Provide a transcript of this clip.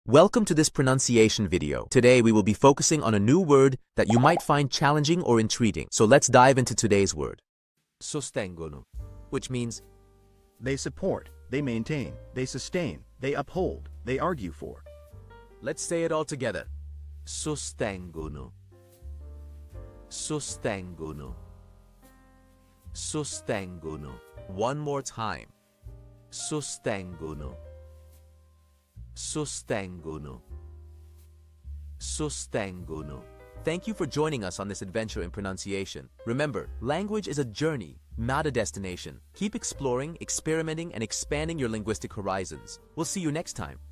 Welcome to this pronunciation video. Today we will be focusing on a new word that you might find challenging or intriguing. So let's dive into today's word. Sostengono, which means They support, they maintain, they sustain, they uphold, they argue for. let's say it all together. Sostengono. Sostengono. Sostengono. One more time. Sostengono. Sostengono. Sostengono. Thank you for joining us on this adventure in pronunciation. Remember, language is a journey, not a destination. Keep exploring, experimenting, and expanding your linguistic horizons. We'll see you next time.